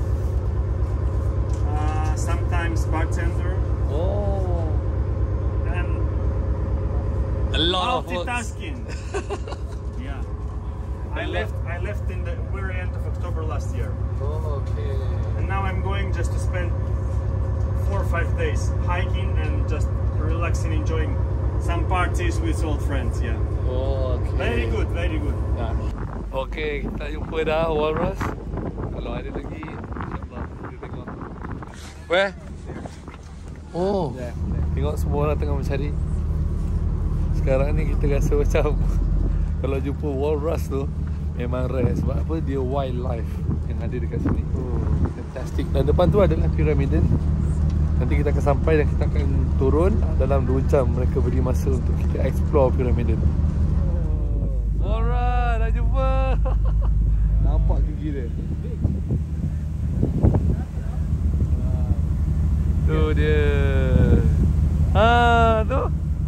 Uh, sometimes bartender. Oh. And a lot of multitasking. Yeah. I left I left in the very end of October last year. Oh, okay. And now I'm going just to spend four or five days hiking and just relaxing, enjoying some parties with old friends, yeah. Oh, okay. Very good, very good. Nah. Okay, kita jumpa dah walrus. Kalau ada lagi, insyaAllah kita tengok. Where? Oh, yeah, yeah. Tengok semua orang tengah mencari. Sekarang ni kita rasa macam kalau jumpa walrus tu memang rare. Sebab apa? Dia wildlife yang ada dekat sini. Oh, fantastic. Dan depan tu adalah Piramiden. Nanti kita akan sampai dan kita akan turun. Dalam dua jam mereka beri masa untuk kita explore Piramiden. Oh. Alright, dah jumpa. Nampak gigi dia. Tu dia. Ha, tu.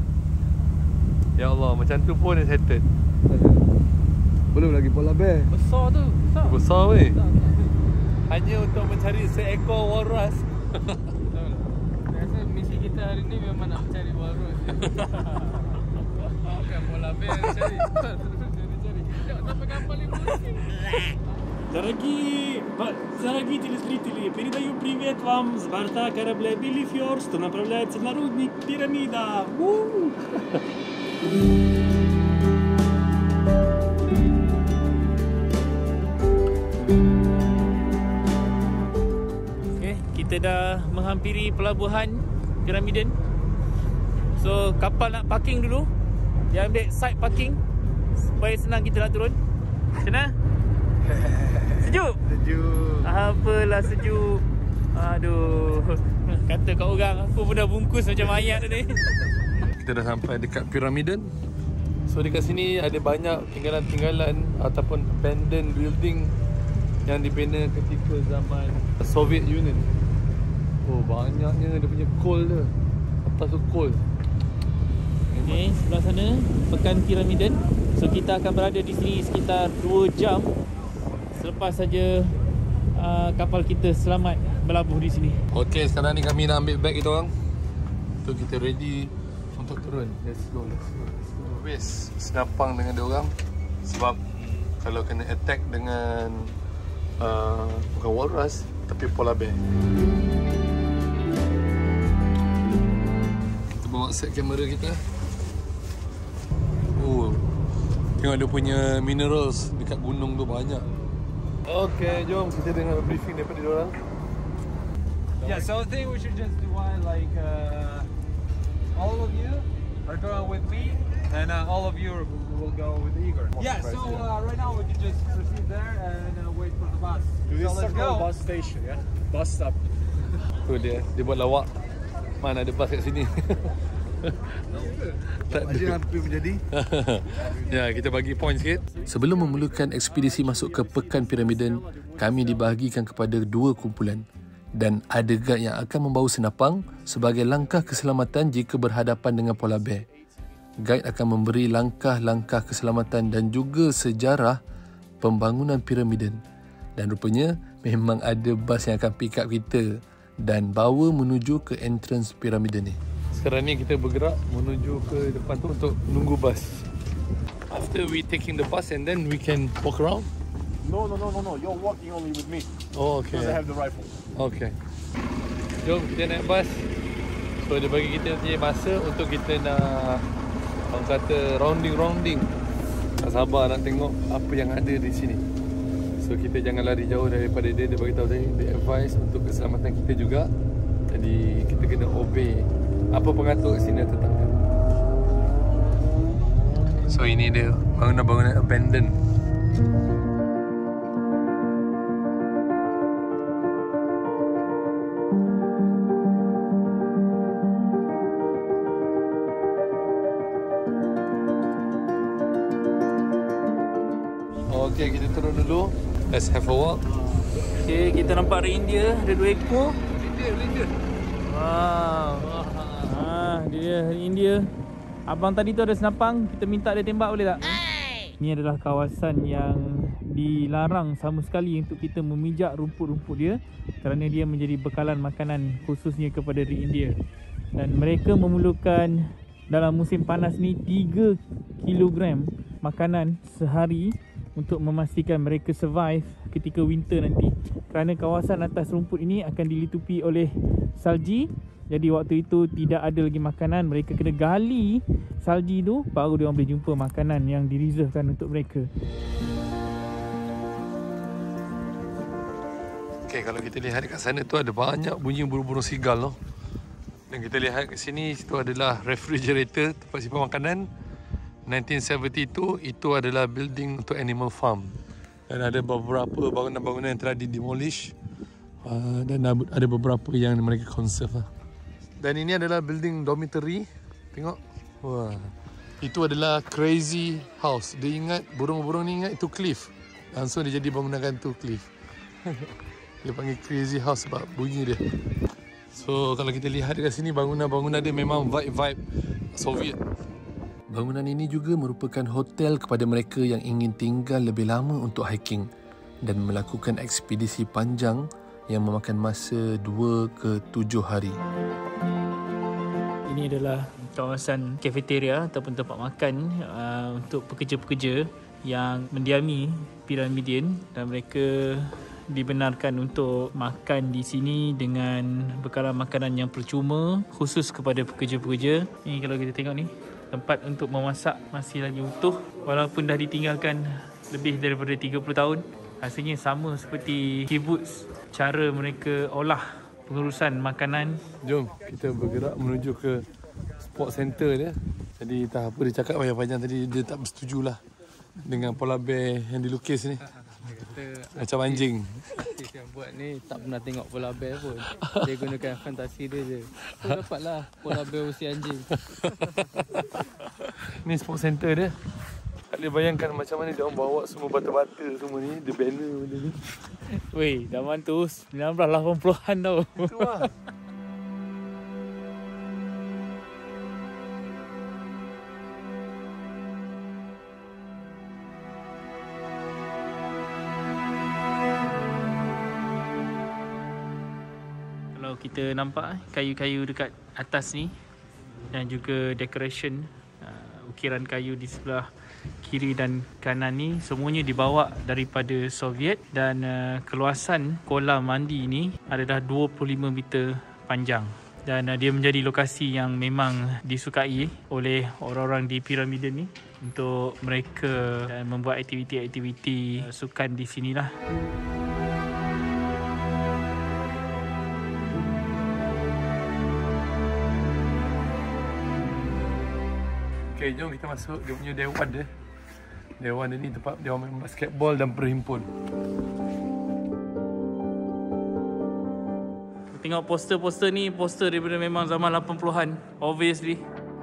Ya Allah, macam tu pun excited. Belum lagi polar bear. Besar tu. Besar. Besar weh. Hanya untuk mencari seekor walrus. Rasa misi kita hari ni memang nak cari walrus. Bukan polar bear cari. Cari-cari. Tengok sampai kapal ni pusing. Дорогие, дорогие телезрители, передаю привет вам с борта корабля Беллифьорд, что направляется на рудник Пирамида. У-у-у. Okay, kita dah menghampiri pelabuhan Piramiden. So kapal nak parking dulu. Dia ambil side parking supaya senang kita nak turun. Macam mana? Sejuk? Sejuk. Apalah sejuk. Aduh. Kata kat orang aku pun dah bungkus macam mayat ni. Kita dah sampai dekat Pyramiden. So dekat sini ada banyak tinggalan-tinggalan ataupun abandoned building yang dibina ketika zaman Soviet Union. Oh, banyaknya dia punya coal dia. Atas tu coal. Okay, sebelah sana Pekan Pyramiden. So kita akan berada di sini sekitar dua jam selepas saja uh, kapal kita selamat berlabuh di sini. Okay, sekarang ni kami nak ambil beg kita orang. So kita ready untuk turun. Let's go, let's go, let's go. Wes, senapang dengan dia orang. Sebab kalau kena attack dengan uh, bukan walrus tapi polar bear. Kita bawa set kamera kita. Oh, tengok dia punya minerals dekat gunung tu banyak. Okay, jom kita dengar briefing daripada dia orang. Yeah, so I think we should just do one like uh, all of you are going with me, and uh, all of you will go with Igor. Yeah, so uh, right now we can just proceed there and uh, wait for the bus. Do this so let's go. bus station, yeah? Bus stop. Tu dia, dia buat lawak. Mana ada bas kat sini? Tak ada. Hampir menjadi. Ya, kita bagi point sikit. Sebelum memulakan ekspedisi masuk ke Pekan Pyramiden, kami dibahagikan kepada dua kumpulan. Dan ada guide yang akan membawa senapang sebagai langkah keselamatan jika berhadapan dengan polar bear. Guide akan memberi langkah-langkah keselamatan dan juga sejarah pembangunan piramiden. Dan rupanya memang ada bas yang akan pick up kita dan bawa menuju ke entrance piramiden ni. Sekarang ni kita bergerak menuju ke depan tu untuk menunggu bas. After we taking the bus and then we can walk around. No, no, no, no, no. You're walking only with me. Oh, okay. Because I have the rifle. Okay. Jom kita naik bas. So dia bagi kita nanti masa untuk kita nak, orang kata, rounding-rounding. Tak sabar nak tengok apa yang ada di sini. So kita jangan lari jauh daripada dia. Dia bagi tahu tadi, dia advice untuk keselamatan kita juga. Jadi kita kena obey apa pengatur kat sini tetapkan. So ini dia bangunan-bangunan abandoned. Okay, kita turun dulu. Let's have a walk. Okay, kita nampak reindeer. Ada dua ekor. Reindeer, reindeer. Wow. Ah, dia reindeer. Abang tadi tu ada senapang. Kita minta dia tembak boleh tak? Ini adalah kawasan yang dilarang sama sekali untuk kita memijak rumput-rumput dia kerana dia menjadi bekalan makanan khususnya kepada reindeer. Dan mereka memerlukan dalam musim panas ni tiga kilogram makanan sehari untuk memastikan mereka survive ketika winter nanti. Kerana kawasan atas rumput ini akan dilitupi oleh salji. Jadi waktu itu tidak ada lagi makanan. Mereka kena gali salji tu, baru dia orang boleh jumpa makanan yang direservekan untuk mereka. Okay, kalau kita lihat dekat sana tu ada banyak bunyi burung-burung seagull loh. Dan kita lihat kat sini, itu adalah refrigerator, tempat simpan makanan. nineteen seventy-two itu adalah building untuk animal farm. Dan ada beberapa bangunan-bangunan yang telah di-demolish. Uh, dan ada beberapa yang mereka conserve lah. Dan ini adalah building dormitory. Tengok. Wah. Itu adalah crazy house. Dia ingat, burung-burung ni ingat itu cliff. Langsung dia jadi bangunkan tu cliff. Dia panggil crazy house sebab bunyi dia. So kalau kita lihat dekat sini, bangunan-bangunan dia memang vibe-vibe Soviet. Bangunan ini juga merupakan hotel kepada mereka yang ingin tinggal lebih lama untuk hiking dan melakukan ekspedisi panjang yang memakan masa dua ke tujuh hari. Ini adalah kawasan cafeteria ataupun tempat makan uh, untuk pekerja-pekerja yang mendiami Pyramiden, dan mereka dibenarkan untuk makan di sini dengan bekalan makanan yang percuma khusus kepada pekerja-pekerja. Ini kalau kita tengok ni, tempat untuk memasak masih lagi utuh walaupun dah ditinggalkan lebih daripada tiga puluh tahun. Rasanya sama seperti kibbutz cara mereka olah pengurusan makanan. Jom kita bergerak menuju ke sport center dia. Jadi tak apa dia cakap banyak-banyak tadi, dia tak bersetujulah dengan polar bear yang dilukis ni. Kata Macam anjing. artis yang buat ni tak pernah tengok polar bear pun. Dia gunakan fantasi dia je. So dapatlah polar bear usia anjing. Ni sport center dia. Tak boleh bayangkan macam mana dia orang bawa semua bata-bata semua ni. Dia banner benda ni. Weh, zaman tu sembilan belas lapan puluhan tau. Itu lah. Kalau kita nampak kayu-kayu dekat atas ni dan juga decoration uh, ukiran kayu di sebelah kiri dan kanan ni semuanya dibawa daripada Soviet dan uh, keluasan kolam mandi ni adalah dua puluh lima meter panjang dan uh, dia menjadi lokasi yang memang disukai oleh orang-orang di piramida ni untuk mereka uh, membuat aktiviti-aktiviti uh, sukan di sinilah. Okay, jom kita masuk dia punya dewan dia. Dewan dia ni tempat dia orang main basketball dan berhimpun. Tengok poster-poster ni, poster daripada memang zaman lapan puluhan, obviously.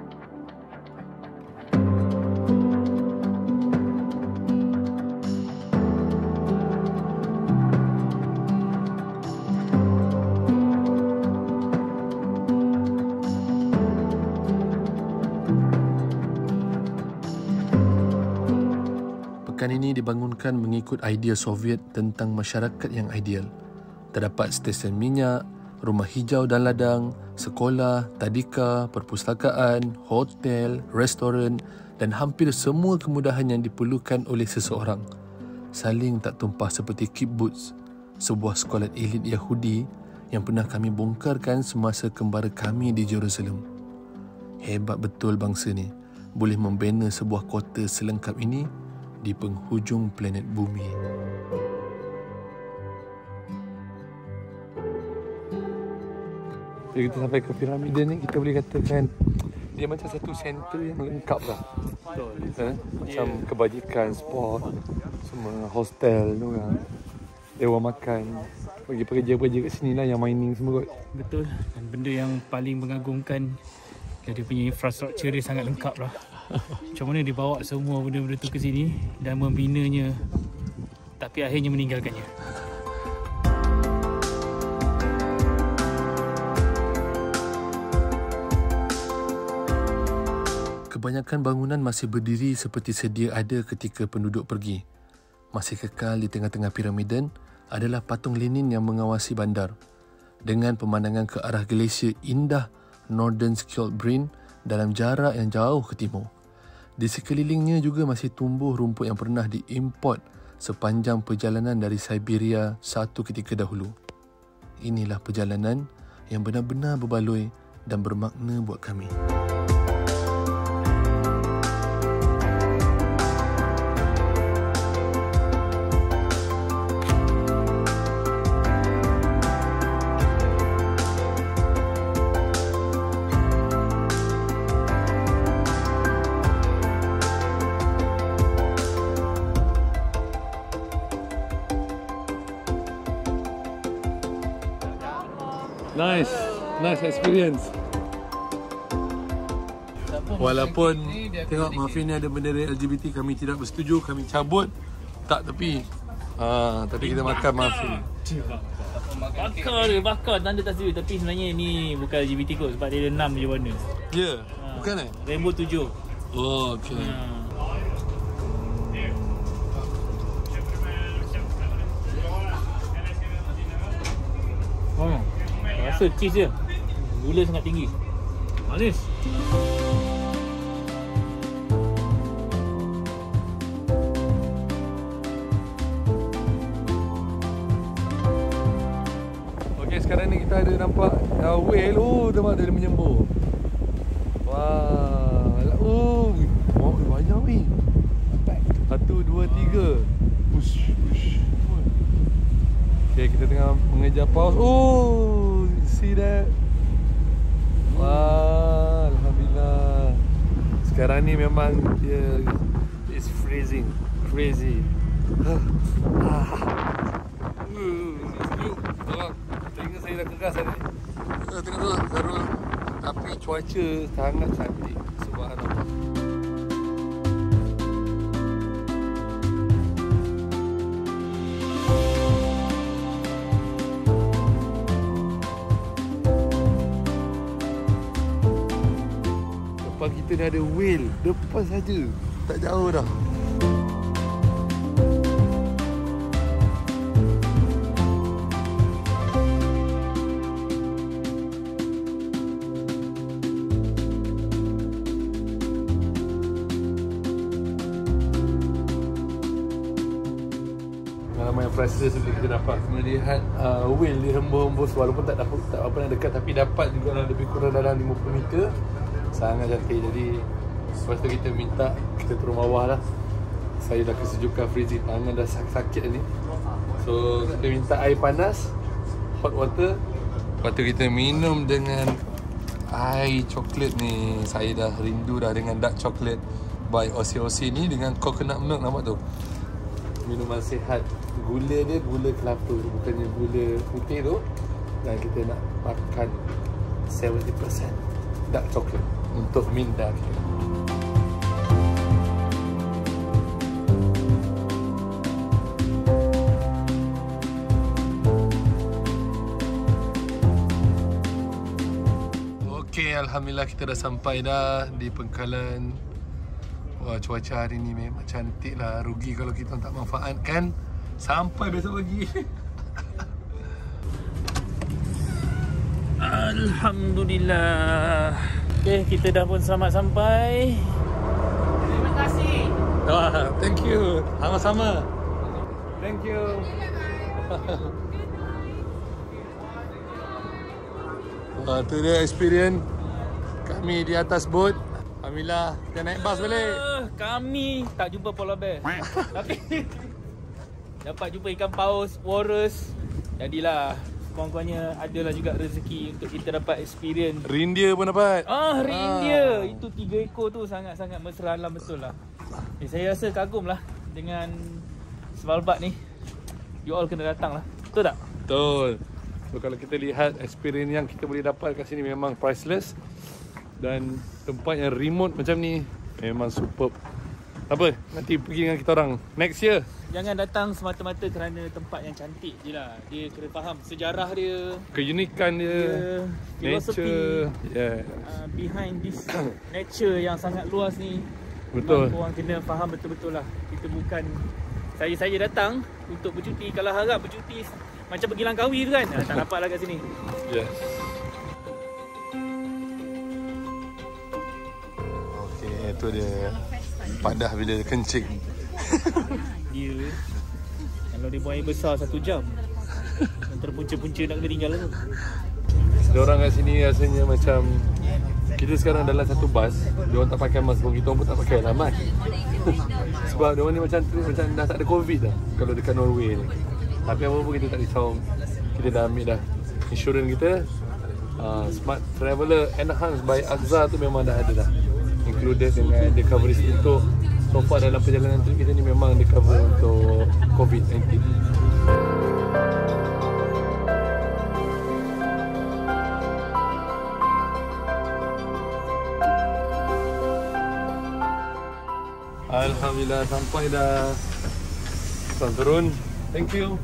Pekan ini dibangunkan mengikut idea Soviet tentang masyarakat yang ideal. Terdapat stesen minyak, rumah hijau dan ladang, sekolah, tadika, perpustakaan, hotel, restoran dan hampir semua kemudahan yang diperlukan oleh seseorang. Saling tak tumpah seperti kibbutz, sebuah sekolah elit Yahudi yang pernah kami bongkarkan semasa kembara kami di Jerusalem. Hebat betul bangsa ni, boleh membina sebuah kota selengkap ini di penghujung planet bumi. Jadi kita sampai ke piramida ni, kita boleh katakan dia macam satu center yang lengkap lah. Betul. Eh? Macam yeah. Kebajikan, sport, semua hostel tu kan. Dewan makan. Bagi pekerja-pekerja kat sini lah yang mining semua kot. Betul. Dan benda yang paling mengagumkan, dia punya infrastruktur dia sangat lengkap lah. Macam mana dia bawa semua benda-benda tu ke sini dan membinanya tapi akhirnya meninggalkannya. Kebanyakan bangunan masih berdiri seperti sedia ada ketika penduduk pergi. Masih kekal di tengah-tengah piramiden adalah patung Lenin yang mengawasi bandar dengan pemandangan ke arah glasier indah Northern Skjold Breen dalam jarak yang jauh ke timur. Di sekelilingnya juga masih tumbuh rumput yang pernah diimport sepanjang perjalanan dari Siberia satu ketika dahulu. Inilah perjalanan yang benar-benar berbaloi dan bermakna buat kami. Nice, nice experience. Walaupun tengok muffin ni ada bendera L G B T, kami tidak bersetuju, kami cabut tak tepi. Ah, tapi kita makan muffin. Bakar dia, bakar tanda tak setuju, tapi sebenarnya ni bukan L G B T kot sebab dia ada enam je warna. Ya, yeah, ha. Bukan eh? Rainbow tujuh. Oh, okey. Ha. Oh. Rasa cheese je. Gula sangat tinggi. Manis. Okey, sekarang ni kita ada nampak uh, whale. Oh, tempat dia menyembur. Wah. Oh, wow, banyak ni. Satu, dua, tiga. Push, push. Okay, kita tengah mengejar paus. Oh, see that? Wah, alhamdulillah. Sekarang ni memang dia is freezing, crazy. Sejuk. Tengok saya dah keras tadi. Tengok tu, Zarul. Tapi cuaca sangat cantik. Subhanallah. Depan kita ni ada whale. Depan saja. Tak jauh dah. Pengalaman yang priceless bila kita dapat melihat uh, whale di hembus-hembus, walaupun tak dapat tak apa nak dekat, tapi dapat juga lebih kurang dalam lima puluh meter. Sangat cantik. Jadi lepas tu kita minta, kita turun bawah lah. Saya dah kesejukan freezing, tangan dah sakit-sakit ni. So kita minta air panas, hot water. Lepas tu kita minum dengan air coklat ni. Saya dah rindu dah dengan dark chocolate by O C O C ni dengan coconut milk, nampak tu. Minuman sihat. Gula dia gula kelapa, bukannya gula putih tu. Dan kita nak makan tujuh puluh peratus dark chocolate untuk minda kita. Okey, alhamdulillah kita dah sampai dah di Pengkalan. Wah, cuaca hari ni memang cantik lah. Rugi kalau kita tak manfaatkan. Sampai besok pagi. Alhamdulillah. Okay, kita dah pun selamat sampai. Terima kasih. Wah, thank you. Sama-sama. Thank you. Wah, tu dia experience kami di atas boat. Alhamdulillah, kita naik bas balik. Uh, kami tak jumpa polar bear. Tapi dapat jumpa ikan paus, walrus. Jadilah kurang-kurangnya adalah juga rezeki untuk kita dapat experience. Reindeer pun dapat. Ah, reindeer. Ah. Itu tiga ekor tu sangat-sangat mesra alam betul lah. Eh, saya rasa kagum lah dengan Svalbard ni. You all kena datang lah. Betul tak? Betul. So, kalau kita lihat experience yang kita boleh dapat kat sini memang priceless. Dan tempat yang remote macam ni memang superb. Apa? Nanti pergi dengan kita orang next year. Jangan datang semata-mata kerana tempat yang cantik je lah. Dia kena faham sejarah dia, keunikan dia, dia nature, yeah. uh, behind this nature yang sangat luas ni. Betul. Orang kena faham betul-betul lah. Kita bukan, saya-saya datang untuk bercuti. Kalau harap bercuti macam pergi Langkawi tu kan, tak dapat lah kat sini. Yes. Okey, itu dia padah bila kencing. Dia kalau dia buang air besar satu jam, antara punca-punca nak kena tinggal tu. Diorang kat sini rasanya macam kita sekarang dalam satu bas, diorang tak pakai mask pun, kita pun tak pakai lah mask. Sebab diorang ni macam macam dah tak ada COVID dah kalau dekat Norway ni. Tapi apa pun kita tak risau. Kita dah ambil dah insurans kita. uh, Smart Traveller Enhanced by A X A tu memang dah ada dah, included dengan the coverage untuk so far dalam perjalanan trip kita ni memang di cover untuk COVID nineteen. Alhamdulillah sampai dah. Tuan turun. Thank you.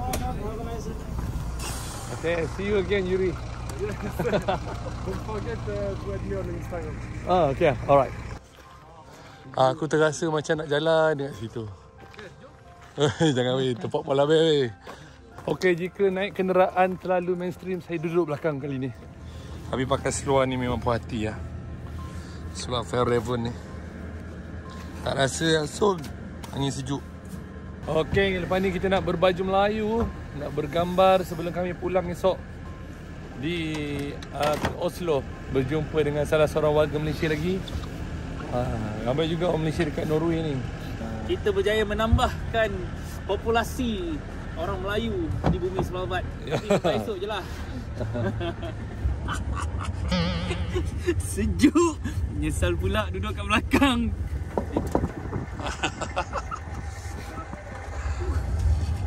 Okay, see you again, Yuri. Don't forget to add me on Instagram. Ah, okay, alright. Aku terasa macam nak jalan dekat situ. Jangan weh, tempat polar bear weh. Okey, jika naik kenderaan terlalu mainstream, saya duduk belakang kali ni. Tapi pakai seluar ni memang puas hati lah. Seluar Fjällräven ni tak rasa langsung angin sejuk. Okey, lepas ni kita nak berbaju Melayu, nak bergambar sebelum kami pulang esok di uh, Oslo, berjumpa dengan salah seorang warga Malaysia lagi. Ah, ramai juga orang Malaysia dekat Norway ni. Kita berjaya menambahkan populasi orang Melayu di bumi Svalbard. Tapi sampai esok je lah. Sejuk. Menyesal pula duduk kat belakang.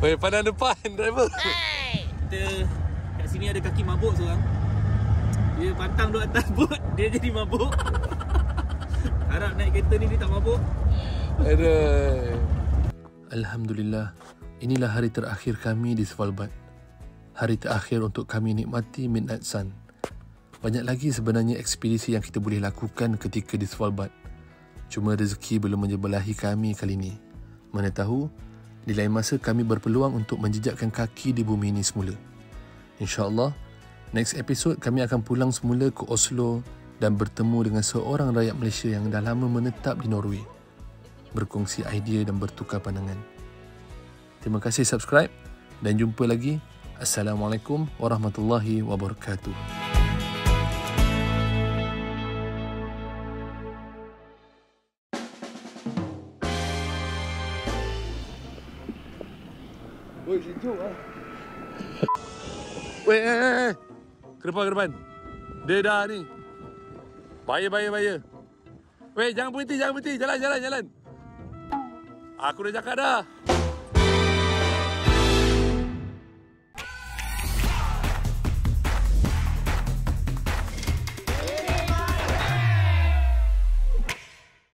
Weh, pandang depan driver. Kita kat sini ada kaki mabuk seorang. Dia pantang duduk atas bot, dia jadi mabuk. Harap naik kereta ni dia tak mabuk. Aduh. Alhamdulillah, inilah hari terakhir kami di Svalbard. Hari terakhir untuk kami nikmati Midnight Sun. Banyak lagi sebenarnya ekspedisi yang kita boleh lakukan ketika di Svalbard. Cuma rezeki belum menjebelahi kami kali ini. Mana tahu, di lain masa kami berpeluang untuk menjejakkan kaki di bumi ini semula. InsyaAllah, next episode kami akan pulang semula ke Oslo dan bertemu dengan seorang rakyat Malaysia yang dah lama menetap di Norway. Berkongsi idea dan bertukar pandangan. Terima kasih subscribe dan jumpa lagi. Assalamualaikum warahmatullahi wabarakatuh. Oi, sejuk ah. Weh, eh, eh, eh. Ke depan, ke depan. Dia dah ni. Bahaya, bahaya, bahaya. Weh, jangan berhenti, jangan berhenti. Jalan, jalan, jalan. Aku dah cakap dah.